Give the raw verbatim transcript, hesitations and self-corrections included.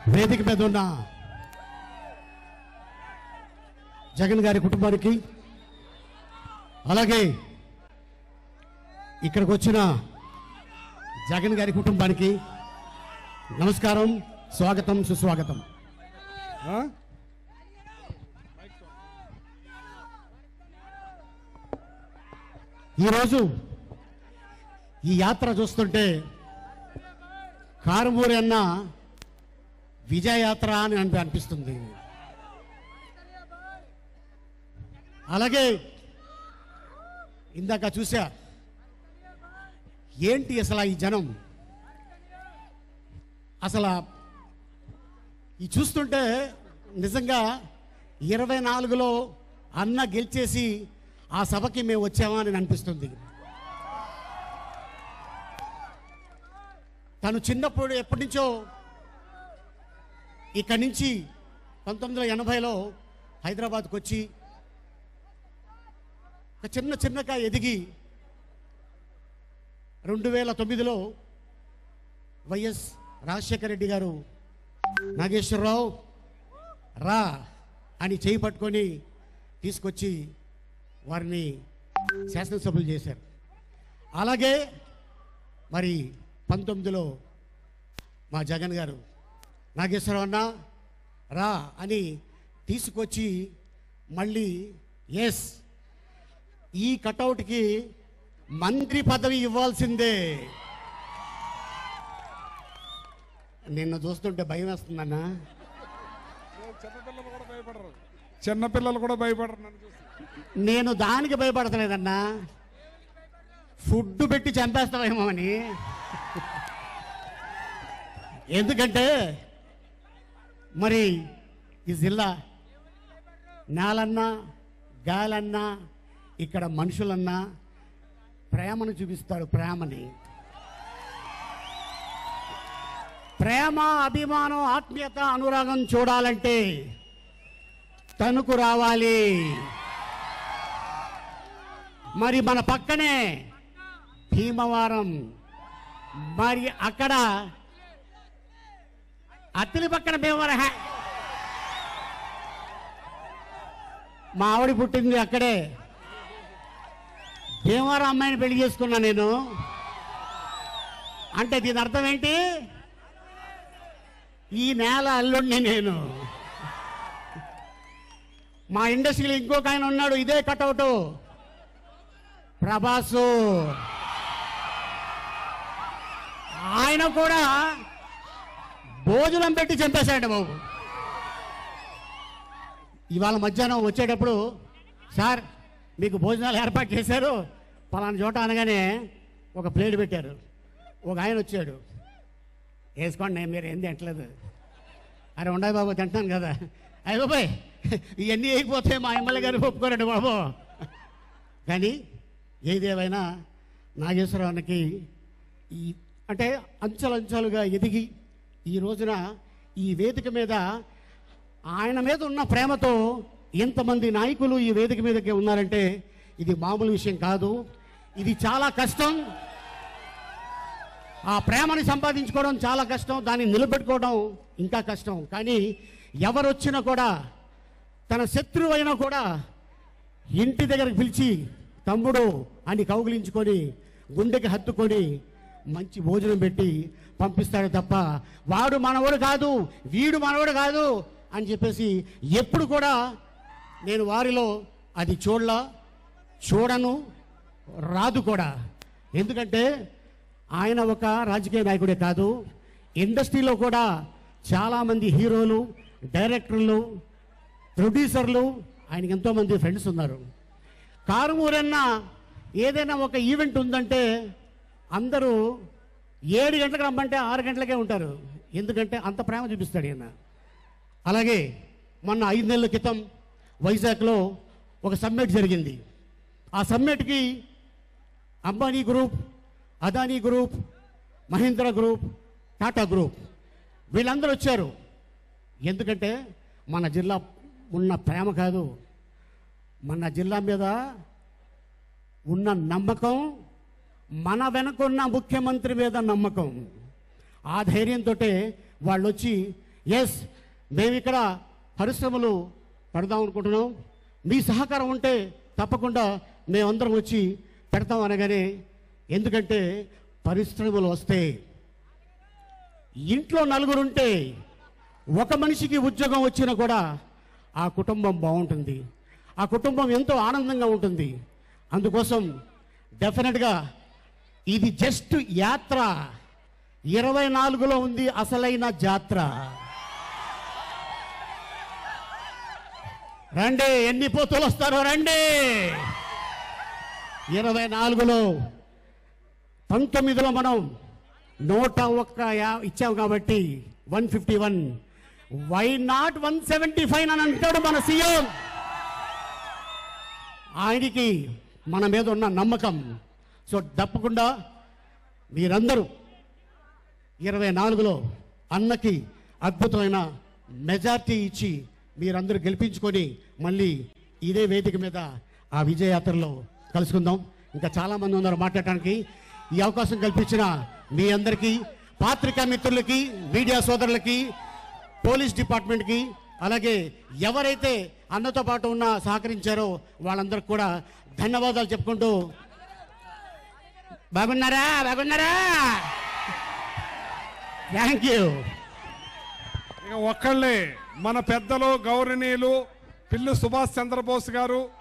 వేదిక మీద ఉన్న జగన్ గారి కుటుంబానికి, అలాగే ఇక్కడికి వచ్చిన జగన్ గారి కుటుంబానికి నమస్కారం, స్వాగతం, సుస్వాగతం. ఈరోజు ఈ యాత్ర చూస్తుంటే కారుమూరి అన్న విజయయాత్ర అని అనిపిస్తుంది. అలాగే ఇందాక చూసా, ఏంటి అసలు ఈ జనం, అసలు ఈ చూస్తుంటే నిజంగా ఇరవై నాలుగులో అన్న గెలిచేసి ఆ సభకి మేము వచ్చామా అని అనిపిస్తుంది. తను చిన్నప్పుడు ఎప్పటి నుంచో ఇక్కడి నుంచి పంతొమ్మిది వందల ఎనభైలో హైదరాబాద్కి వచ్చి ఒక చిన్న చిన్నగా ఎదిగి రెండు వేల తొమ్మిదిలో వైఎస్ రాజశేఖర రెడ్డి గారు నాగేశ్వరరావు రా అని చేయి పట్టుకొని తీసుకొచ్చి వారిని శాసనసభ్యులు చేశారు. అలాగే మరి పంతొమ్మిదిలో మా జగన్ గారు నాగేశ్వరరావు అన్న రా అని తీసుకొచ్చి మళ్ళీ ఎస్ ఈ కటౌట్కి మంత్రి పదవి ఇవ్వాల్సిందే. నిన్ను చూస్తుంటే భయం వేస్తుందన్న. చిన్నపిల్లలు కూడా భయపడరు, చిన్నపిల్లలు కూడా భయపడరు నన్ను చూసి. నేను దానికి భయపడతలేదన్నా, ఫుడ్ పెట్టి చంపేస్తావేమో అని. ఎందుకంటే మరి ఈ జిల్లా నేలన్నా గాలన్నా ఇక్కడ మనుషులన్నా ప్రేమను చూపిస్తాడు. ప్రేమని, ప్రేమ, అభిమానం, ఆత్మీయత, అనురాగం చూడాలంటే తణుకు రావాలి. మరి మన పక్కనే భీమవరం, మరి అక్కడ అత్తిలి పక్కన భీమవరం. మా ఆవిడ పుట్టింది అక్కడే. భీమవరం అమ్మాయిని పెళ్లి చేసుకున్నా నేను. అంటే దీని అర్థం ఏంటి? ఈ నేల అల్లుడిని నేను. మా ఇండస్ట్రీలో ఇంకొక ఆయన ఉన్నాడు, ఇదే కటౌటు, ప్రభాసు. ఆయన కూడా భోజనం పెట్టి చంపేశాడు బాబు. ఇవాళ మధ్యాహ్నం వచ్చేటప్పుడు సార్ మీకు భోజనాలు ఏర్పాటు చేశారు పలానా చోట అనగానే ఒక ప్లేట్ పెట్టారు. ఒక ఆయన వచ్చాడు, వేసుకోండి నేను మీరు ఏం తింటలేదు. అరే ఉండాయి బాబు తింటాను కదా. అయ్య బాబాయ్ ఇవన్నీ అయిపోతే మా ఎమ్మెల్యే గారు ఒప్పుకోరండి బాబు. కానీ ఏదేమైనా నాగేశ్వరరావుకి ఈ అంటే అంచెలంచెలుగా ఎదిగి ఈ రోజున ఈ వేదిక మీద ఆయన మీద ఉన్న ప్రేమతో ఎంతమంది నాయకులు ఈ వేదిక మీదకి ఉన్నారంటే ఇది మామూలు విషయం కాదు. ఇది చాలా కష్టం. ఆ ప్రేమని సంపాదించుకోవడం చాలా కష్టం, దాన్ని నిలబెట్టుకోవడం ఇంకా కష్టం. కానీ ఎవరు వచ్చినా కూడా, తన శత్రువు అయినా కూడా ఇంటి దగ్గరకు పిలిచి తమ్ముడు అని కౌగిలించుకొని గుండెకి హత్తుకొని మంచి భోజనం పెట్టి పంపిస్తాడు తప్ప వాడు మనవాడు కాదు, వీడు మనవాడు కాదు అని చెప్పేసి ఎప్పుడు కూడా నేను వారిలో అది చూడలా, చూడను, రాదు కూడా. ఎందుకంటే ఆయన ఒక రాజకీయ నాయకుడే కాదు, ఇండస్ట్రీలో కూడా చాలామంది హీరోలు, డైరెక్టర్లు, ప్రొడ్యూసర్లు ఆయనకి ఎంతోమంది ఫ్రెండ్స్ ఉన్నారు. కారుమూరన్న ఏదైనా ఒక ఈవెంట్ ఉందంటే అందరూ ఏడు గంటలకు రమ్మంటే ఆరు గంటలకే ఉంటారు. ఎందుకంటే అంత ప్రేమ చూపిస్తాడు ఈయన. అలాగే మొన్న ఐదు నెలల క్రితం వైజాగ్లో ఒక సమ్మిట్ జరిగింది. ఆ సమ్మిట్కి Ambani group, Adani group, Mahindra group, Tata group వీళ్ళందరూ వచ్చారు. ఎందుకంటే మన జిల్లా ఉన్న ప్రేమ కాదు, మన జిల్లా మీద ఉన్న నమ్మకం, మన వెనకున్న ముఖ్యమంత్రి మీద నమ్మకం. ఆ ధైర్యంతో వాళ్ళు వచ్చి ఎస్ మేము ఇక్కడ పరిశ్రమలు పెడదాం అనుకుంటున్నాం. మీ సహకారం ఉంటే తప్పకుండా మేమందరం వచ్చి పెడతాం అనగానే, ఎందుకంటే పరిశ్రమలు వస్తే ఇంట్లో నలుగురు ఉంటే ఒక మనిషికి ఉద్యోగం వచ్చినా కూడా ఆ కుటుంబం బాగుంటుంది, ఆ కుటుంబం ఎంతో ఆనందంగా ఉంటుంది. అందుకోసం డెఫినెట్గా ఇది జస్ట్ యాత్ర, ఇరవై నాలుగులో ఉంది అసలైన జాత్ర. రండి, ఎన్ని పోతులు వస్తారో రండి. ఇరవై నాలుగులో పంతొమ్మిదిలో మనం నూట ఒక్క యా ఇచ్చాం కాబట్టి one fifty one why not one seventy five అని అంటాడు మన సీఎం. ఆయనకి మన మీద ఉన్న నమ్మకం. సో తప్పకుండా మీరందరూ ఇరవై నాలుగులో అన్నకి అద్భుతమైన మెజార్టీ ఇచ్చి మీరందరూ గెలిపించుకొని మళ్ళీ ఇదే వేదిక మీద ఆ విజయయాత్రలో కలుసుకుందాం. ఇంకా చాలామంది ఉన్నారు మాట్లాడటానికి. ఈ అవకాశం కల్పించిన మీ అందరికీ, పాత్రికా మిత్రులకి, మీడియా సోదరులకి, పోలీస్ డిపార్ట్మెంట్కి, అలాగే ఎవరైతే అన్నతో పాటు ఉన్న సహకరించారో వాళ్ళందరికీ కూడా ధన్యవాదాలు చెప్పుకుంటూ, బాగున్నారా బాగున్నారా థ్యాంక్ యూ. ఇక ఒక్కళ్ళే మన పెద్దలు గౌరవనీయులు పిల్లి సుభాష్ చంద్రబోస్ గారు